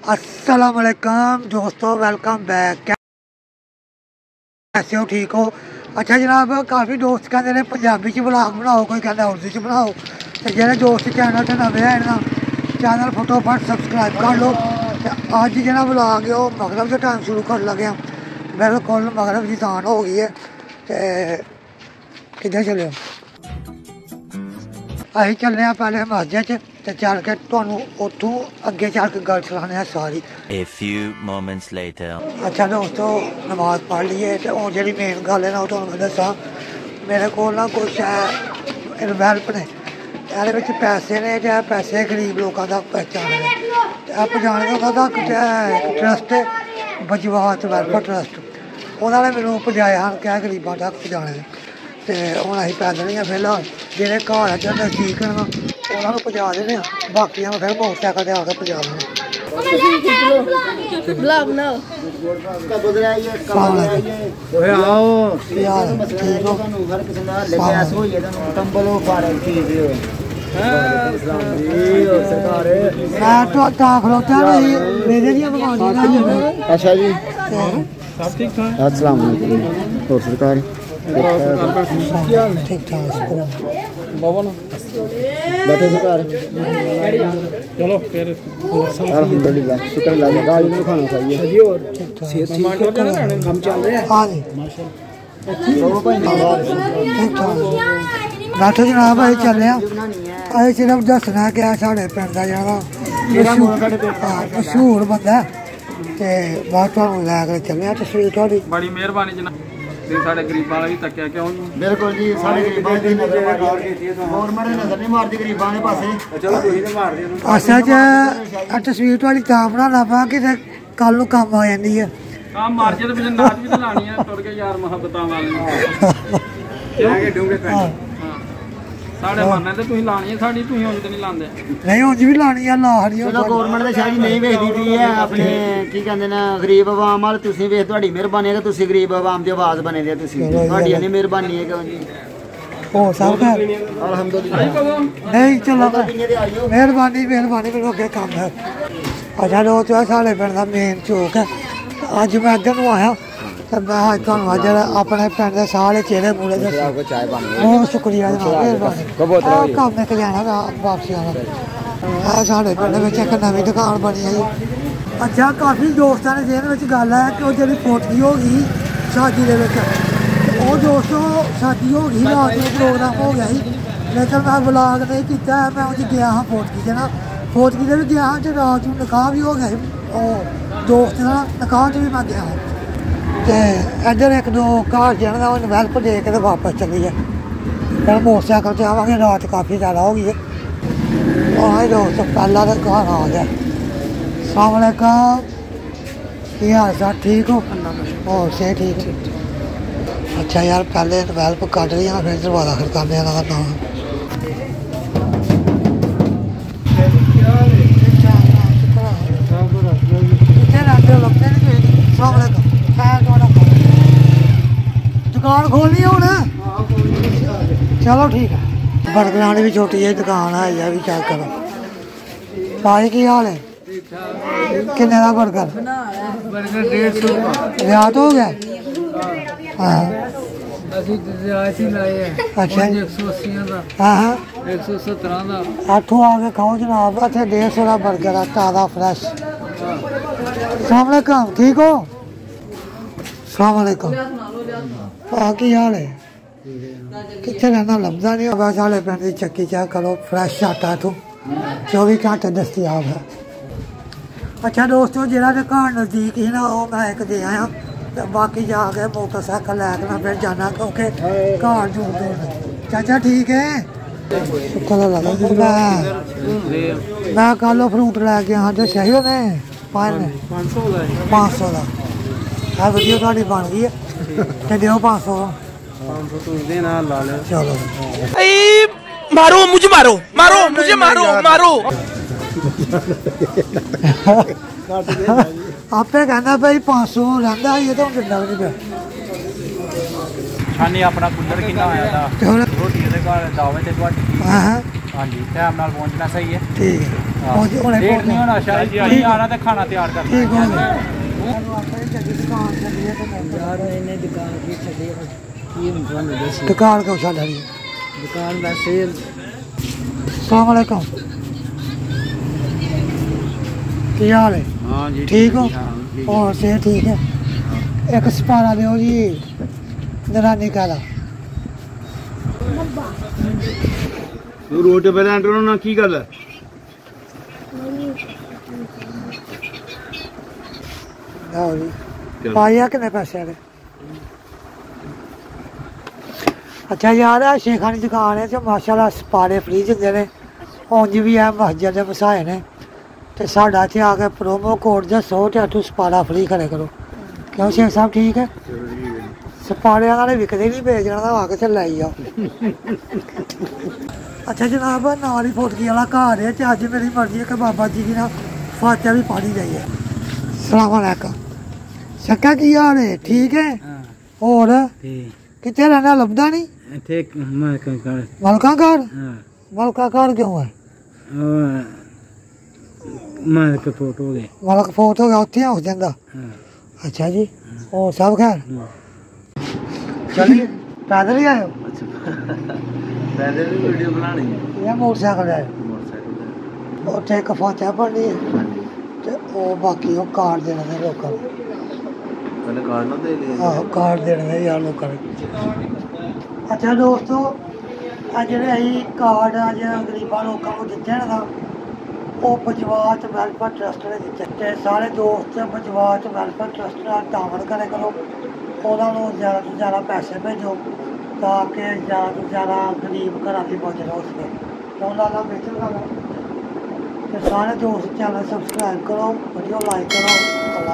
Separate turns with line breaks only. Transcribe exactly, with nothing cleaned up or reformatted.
अस्सलाम वालेकुम दोस्तों, वेलकम बैक। कैसे हो, ठीक हो? अच्छा जनाब, काफ़ी दोस्त कहते हैं पंजाबी च व्लॉग बनाओ, कोई कहता उर्दू च बनाओ। तो जो दोस्त चैनल से नवे हैं ना, चैनल फटोफट सबसक्राइब कर लो। तो अज जो व्लॉग है वो मगरब से टाइम शुरू कर लगे, बिल्कुल मगरब की दान हो गई है। तो किधर चले हो? अं चलने पहले मस्जिद च, तो चल के तुहानू उतों अगे चल के गल सुनाने सारी।
A few moments later.
अच्छा दोस्तों, नमाज पढ़ ली है। तो हूँ जी मेन गल है ना, तुहानू मैं दसा, मेरे को ना कुछ इन्वेल्प ने, ये पैसे ने, चाहे पैसे गरीब लोगों तक पहुँचाने ने। पहुँचाने का उन्होंने तक ट्रस्ट है, बजवात वेलफेयर ट्रस्ट, उन्होंने मैनू पहुँचाया हैं क्या गरीबों तक पहुँचाने। तो हूँ अं पैदल ही फिलहाल जेह्ड़े घर इधर नज़दीक हैं उन्होंने पहुँचा देने, बाकी फिर मोटरसाइकिल से आकर पहुँचा देने।
अच्छा जी, सब ठीक ठाक। अस्सलाम वालेकुम। और सरकार
ठीक ठाक
बैठे सरकार,
चलो फिर
अल्हम्दुलिल्लाह, शुक्र अल्लाह का। गाड़ी में खाना खाइए,
हम चल रहे हैं।
हाँ जी ठीक ठाक बैठो जनाब। अं चले अं सिर्फ दसना कि साढ़े पिंड का जरा मशहूर बंदा है, तो बात लैके चले तस्वीर थोड़ी।
बड़ी मेहरबानी जनाब, साढ़े गरीबां भी तक्या क्यों?
बिल्कुल जी, साढ़े गरीबां दी नजर गौरमेंट ने नजर नहीं मारती गरीबां दे पासे।
असल च तस्वीर थोड़ी तां बनाना पा कि कल नूं कम्म आ जांदी है।
काम मार जे ते नाच भी तो लानी है, टुर के यार मुहब्बतां वाली साढ़े मरने ते तुसीं लानी है, साडी तुसीं उंज ते नहीं लांदे।
नहीं उंज भी लानी है, ला हड़ी
चलो गौरमेंट दे शायद नहीं वेखदी पई है अपने की कहंदे ने गरीब आवाम वाल। तुसीं वेख, तुहाडी मेहरबानी है कि तुसीं गरीब आवाम दी आवाज़ बने दे। तुसीं तुहाडी नहीं मेहरबानी है कि
हो सब खैर
अल्हम्दुलिल्लाह।
नहीं चलो मेहरबानी मेहरबानी मेरे अगे कम है। अच्छा लोग जो साढ़े पिंड का मेन चौक है, अज मैं इधर नूं आया तो मैं तुहानू जरा अपने पिंड के सारे चेहरे मूले दस्से। बहुत शुक्रिया जनाब, मेहरबानी। कम एक जाना वापसी आना साढ़े पिंड में एक नवी दुकान बनी है। अच्छा काफ़ी दोस्तों ने जेहन में गल है कि वो जी फोटकी हो गई शादी के, वो दोस्तों शादी हो गई, रात में प्रोग्राम हो गया ही, लेकिन मैं ब्लॉग नहीं किया। मैं उस गया हाँ फोटकी से ना, फोटकी से भी गया हाँ, तो रात में निकाह भी हो गया दोस्त का, निकाह च भी मैं गया हाँ। तो इधर एक दो घर जाना इन्वेल्प दे के तो वापस चली है। फिर मोटरसाइकिल से आवांगे, रात काफ़ी ज़्यादा हो गई है। और दोस्त पहला तो घर आ गया। अस्सलाम वालेकुम, की हाल चाल, ठीक हो? और से ठीक ठीक। अच्छा यार, पहले इन्वेल्प कट रही है, फिर दरवाजा खड़काने का नाम। दुकान खोलनी हूँ ना, चलो ठीक है। बर्गरां की भी छोटी जी दुकान है, यह भी चेक करो। भाई की हाल है? किन्ने का बर्गर? रियात हो गया? हाँ अच्छा हाँ हाँ अठों आके खाओ जनाब, इतने डेढ़ सौ का बर्गर है, ताज़ा फ्रैश। अस्सलाम वालेकुम, ठीक हो? अस्सलाम वालेकुम, हाँ की हाल है? कितने रहना लभदा नहीं होगा। साढ़े पिंड की चक्की चेक करो, फ्रैश आटा इतों चौबी घंटे दस्तियाब है। अच्छा दोस्तों, जरा जो घर नज़दीक ही ना वो मैं एक दे आया, तो बाकी जाके मोटरसाइकिल लैके ना फिर जाना, क्योंकि घर दूर दूर। चाचा ठीक है? शुक्र अल्लाह का। मैं कल फ्रूट लैके हाँ जो सही होने पाँच पाँच सौ का है। वीडियो थोड़ी बन गई है, तो दो पाँच सौ चलो।
मारो मुझे, मारो मारो मुझे, मारो मारो।
आपे कहना भाई पाँच सौ लैंदा ये तो दिंदा भी नहीं पिया।
छानी अपना कूलर कितना आया था, रोटी दे घर दावे ते तुहाडी।
हां हां
हाँ जी, टाइम नाल पहुंचना सही है।
ठीक है। ਉਹ ਹੁਣੇ
ਲੇਟ
ਪਹੁੰਚ
ਨਹੀਂ ਹੋਣਾ ਸ਼ਾਇਦ ਜੀ ਅਸੀਂ ਆਣਾ ਤੇ ਖਾਣਾ ਤਿਆਰ ਕਰਨਾ
ਠੀਕ ਹੋ ਗਿਆ ਸਾਨੂੰ ਆਪਾਂ ਹੀ ਚੱਲੀ ਦੁਕਾਨ ਚੱਲੀਏ ਤੇ ਮੈਂ
ਯਾਰ ਇਹਨੇ ਦੁਕਾਨ ਕੀ ਛੱਡੀ ਆ? ਕੀ ਹੁਣ ਤੁਹਾਨੂੰ ਦੱਸੀ
ਦੁਕਾਨ ਕਿਉਂ ਛੱਡ ਰਹੀ
ਦੁਕਾਨ ਵੈਸੇ
ਸਲਾਮ ਅਲੈਕੁਮ ਕੀ ਹਾਲ ਹੈ
ਹਾਂ ਜੀ
ਠੀਕ ਹੋ ਹੋਰ ਸੇ ਠੀਕ ਹੈ ਇੱਕ ਸਪਾਰਾ ਦਿਓ ਜੀ ਦਰਾਨੀ ਕਾਲਾ
ਤੂੰ ਰੋਡ ਤੇ ਪਹਿਲਾਂ ਐਂਟਰ ਹੋਣਾ ਕੀ ਗੱਲ ਹੈ
ਲਓ ਜੀ ਪਾਇਆ ਕਿੰਨੇ ਪੈਸੇ ਦੇ ਅੱਛਾ ਯਾਰ ਆ ਸ਼ੇਖਾਂ ਦੀ ਦੁਕਾਨ ਹੈ ਤੇ ਮਾਸ਼ਾਅੱਲਾ ਸਪਾਰੇ ਫ੍ਰੀ ਦਿੰਦੇ ਨੇ ਉਂਝ ਵੀ ਆ ਮਸਜਿਦ ਦੇ ਵਸਾਏ ਨੇ ਤੇ ਸਾਡਾ ਇੱਥੇ ਆ ਕੇ ਪ੍ਰੋਮੋ ਕੋਡ ਦੱਸੋ ਤੇ ਆਟੂ ਸਪਾਰਾ ਫ੍ਰੀ ਕਰੇ ਕਰੋ ਕਿਉਂ ਸ਼ੇਖ ਸਾਹਿਬ ਠੀਕ ਹੈ ਸਪਾਰਿਆਂ ਵਾਲੇ ਵਿਕਦੇ ਨਹੀਂ ਵੇਚਣਾ ਤਾਂ ਆ ਕੇ ਲੈ ਜਾਓ ਅੱਛਾ ਜਨਾਬ ਨਾਲ ਹੀ ਫੋਟਕੀ ਵਾਲਾ ਘਰ ਹੈ ਤੇ ਅੱਜ ਮੇਰੀ ਮਰਜ਼ੀ ਹੈ ਕਿ ਬਾਬਾ ਜੀ ਦੀ ਨਾਲ ਫਾਤਿਹਾ ਵੀ ਪੜ੍ਹੀ ਜਾਈਏ ਸਲਾਮ ਅਲੈਕੁਮ ਸ਼ੱਕਾ ਕੀ ਹਾਲ ਹੈ ਠੀਕ ਹੈ ਹੋਰ ਕਿੱਥੇ ਰਹਿਣਾ ਲੱਭਦਾ ਨਹੀਂ
ਇੱਥੇ ਮਲਕਾ ਕਰ
ਮਲਕਾ ਘਰ
ਹਾਂ
ਮਲਕਾ ਘਰ ਕਿਉਂ ਹੈ
ਉਹ ਮਲਕ ਫੋਟੋ ਦੇ
ਮਲਕ ਫੋਟ ਹੋ ਗਿਆ ਉੱਥੇ ਹੋ ਜਾਂਦਾ
ਹਾਂ
ਅੱਛਾ ਜੀ ਹੋਰ ਸਭ ਖੈਰ ਚਲਿਏ ਪੈਦਲ ਹੀ ਆਇਓ
ਪੈਦਲ ਵੀ ਵੀਡੀਓ ਬਣਾਣੀ ਹੈ
ਇਹ ਮੋਟਰਸਾਈਕਲ ਆਇਓ
ਮੋਟਰਸਾਈਕਲ ਤੇ
ਉੱਥੇ ਇੱਕ ਫਾਤਿਹਾ ਪੜ੍ਹਨੀ ਹੈ ਤੇ ਉਹ ਬਾਕੀ ਉਹ ਕਾਰਡ ਦੇਣੇ ਨੇ ਲੋਕਾਂ ਨੂੰ
ਪਹਿਲੇ ਕਾਰਡ ਨਾ ਦੇ ਲਈ
ਆਹੋ ਕਾਰਡ ਦੇਣੇ ਨੇ ਯਾਰ ਲੋਕਾਂ ਨੂੰ ਅੱਛਾ ਦੋਸਤੋ ਆ ਜਿਹੜੇ ਅਸੀਂ ਕਾਰਡ ਅੱਜ ਗਰੀਬਾਂ ਲੋਕਾਂ ਨੂੰ ਦਿੱਤੇ ਨੇ ਨਾ ਉਹ ਬਜਵਾਤ ਵੈਲਫੇਅਰ ਟਰਸਟ ਨੇ ਦਿੱਤੇ ਤੇ ਸਾਰੇ ਦੋਸਤ ਬਜਵਾਤ ਵੈਲਫੇਅਰ ਟਰਸਟ ਨਾਲ ਤਾਮਨ ਕਰੇ ਕਰੋ ਉਹਨਾਂ ਨੂੰ ਜ਼ਿਆਦਾ ਤੋਂ ਜ਼ਿਆਦਾ ਪੈਸੇ ਭੇਜੋ ਤਾਂ ਕਿ ਜ਼ਿਆਦਾ ਤੋਂ ਜ਼ਿਆਦਾ ਗਰੀਬ ਘਰਾਂ ਦੀ ਮਦਦ ਹੋ ਸਕੇ ਉਹਨਾਂ ਦਾ ਬਿਹਤਰ ਕਰੋ ਤੇ ਸਾਰੇ ਦੋਸਤ ਚੈਨਲ ਸਬਸਕ੍ਰਾਈਬ ਕਰੋ ਵੀਡੀਓ ਲਾਈਕ ਕਰੋ